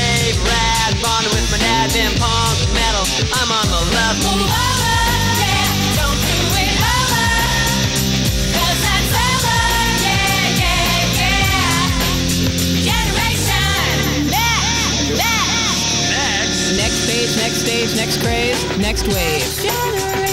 rave rat, bonding with my dad, been punk metal. I'm on the left. Move over, yeah, don't do it over, 'cause that's over, yeah, yeah, yeah. Generation, Next. Next phase, next stage, next craze, next wave.